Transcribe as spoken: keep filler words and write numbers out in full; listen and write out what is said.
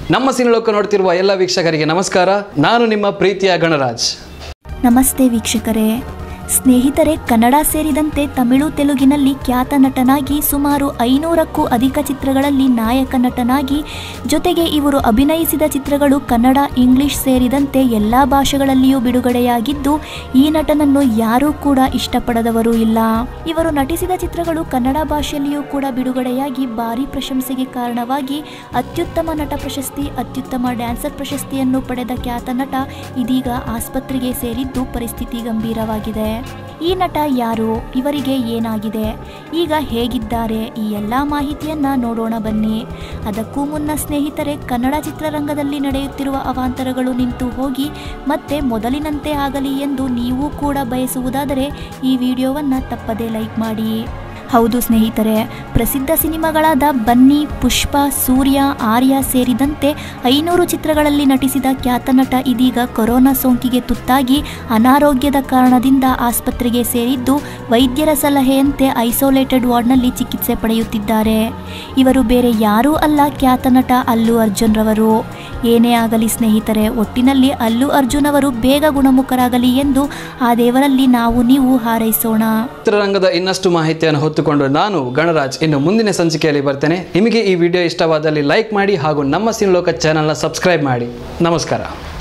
ನಮ್ಮ ಸಿನಿಲೋಕ ನೋಡ್ತಿರುವ ಎಲ್ಲ ವೀಕ್ಷಕರಿಗೆ ನಮಸ್ಕಾರ. ನಾನು ನಿಮ್ಮ ಪ್ರೀತಿಯ ಗಣರಾಜ್. ನಮಸ್ತೆ ವೀಕ್ಷಕರೇ. ಸ್ನೇಹಿತರೆ, ಕನ್ನಡ ಸೇರಿದಂತೆ ತಮಿಳು ತೆಲುಗಿನಲ್ಲಿ ಖ್ಯಾತ ನಟನಾಗಿ ಸುಮಾರು ಐನೂರಕ್ಕೂ ಅಧಿಕ ಚಿತ್ರಗಳಲ್ಲಿ ನಾಯಕ ನಟನಾಗಿ, ಜೊತೆಗೆ ಇವರು ಅಭಿನಯಿಸಿದ ಚಿತ್ರಗಳು ಕನ್ನಡ, ಇಂಗ್ಲಿಷ್ ಸೇರಿದಂತೆ ಎಲ್ಲ ಭಾಷೆಗಳಲ್ಲಿಯೂ ಬಿಡುಗಡೆಯಾಗಿದ್ದು, ಈ ನಟನನ್ನು ಯಾರೂ ಕೂಡ ಇಷ್ಟಪಡದವರು ಇಲ್ಲ. ಇವರು ನಟಿಸಿದ ಚಿತ್ರಗಳು ಕನ್ನಡ ಭಾಷೆಯಲ್ಲಿಯೂ ಕೂಡ ಬಿಡುಗಡೆಯಾಗಿ ಭಾರಿ ಪ್ರಶಂಸೆಗೆ ಕಾರಣವಾಗಿ ಅತ್ಯುತ್ತಮ ನಟ ಪ್ರಶಸ್ತಿ, ಅತ್ಯುತ್ತಮ ಡ್ಯಾನ್ಸರ್ ಪ್ರಶಸ್ತಿಯನ್ನು ಪಡೆದ ಖ್ಯಾತ ನಟ ಇದೀಗ ಆಸ್ಪತ್ರೆಗೆ ಸೇರಿದ್ದು ಪರಿಸ್ಥಿತಿ ಗಂಭೀರವಾಗಿದೆ. ಈ ನಟ ಯಾರು, ಇವರಿಗೆ ಏನಾಗಿದೆ, ಈಗ ಹೇಗಿದ್ದಾರೆ, ಈ ಎಲ್ಲ ಮಾಹಿತಿಯನ್ನ ನೋಡೋಣ ಬನ್ನಿ. ಅದಕ್ಕೂ ಮುನ್ನ ಸ್ನೇಹಿತರೆ, ಕನ್ನಡ ಚಿತ್ರರಂಗದಲ್ಲಿ ನಡೆಯುತ್ತಿರುವ ಅವಾಂತರಗಳು ನಿಂತು ಹೋಗಿ ಮತ್ತೆ ಮೊದಲಿನಂತೆ ಆಗಲಿ ಎಂದು ನೀವು ಕೂಡ ಬಯಸುವುದಾದರೆ ಈ ವಿಡಿಯೋವನ್ನು ತಪ್ಪದೇ ಲೈಕ್ ಮಾಡಿ. ಹೌದು ಸ್ನೇಹಿತರೆ, ಪ್ರಸಿದ್ಧ ಸಿನಿಮಾಗಳಾದ ಬನ್ನಿ, ಪುಷ್ಪ, ಸೂರ್ಯ, ಆರ್ಯ ಸೇರಿದಂತೆ ಐನೂರು ಚಿತ್ರಗಳಲ್ಲಿ ನಟಿಸಿದ ಖ್ಯಾತ ನಟ ಇದೀಗ ಕೊರೋನಾ ಸೋಂಕಿಗೆ ತುತ್ತಾಗಿ ಅನಾರೋಗ್ಯದ ಕಾರಣದಿಂದ ಆಸ್ಪತ್ರೆಗೆ ಸೇರಿದ್ದು, ವೈದ್ಯರ ಸಲಹೆಯಂತೆ ಐಸೋಲೇಟೆಡ್ ವಾರ್ಡ್ನಲ್ಲಿ ಚಿಕಿತ್ಸೆ ಪಡೆಯುತ್ತಿದ್ದಾರೆ. ಇವರು ಬೇರೆ ಯಾರೂ ಅಲ್ಲ, ಖ್ಯಾತ ನಟ ಅಲ್ಲು ಅರ್ಜುನ್ ರವರು. ಏನೇ ಆಗಲಿ ಸ್ನೇಹಿತರೆ, ಒಟ್ಟಿನಲ್ಲಿ ಅಲ್ಲು ಅರ್ಜುನ್ ಅವರು ಬೇಗ ಗುಣಮುಖರಾಗಲಿ ಎಂದು ಆ ದೇವರಲ್ಲಿ ನಾವು ನೀವು ಹಾರೈಸೋಣ. ಚಿತ್ರರಂಗದ ಇನ್ನಷ್ಟು ಮಾಹಿತಿಯನ್ನು ಹೊತ್ತುಕೊಂಡು ನಾನು ಗಣರಾಜ್ ಇನ್ನು ಮುಂದಿನ ಸಂಚಿಕೆಯಲ್ಲಿ ಬರ್ತೇನೆ. ನಿಮಗೆ ಈ ವಿಡಿಯೋ ಇಷ್ಟವಾದಲ್ಲಿ ಲೈಕ್ ಮಾಡಿ ಹಾಗೂ ನಮ್ಮ ಸಿನಿಲೋಕ ಚಾನೆಲ್ನ ಸಬ್ಸ್ಕ್ರೈಬ್ ಮಾಡಿ. ನಮಸ್ಕಾರ.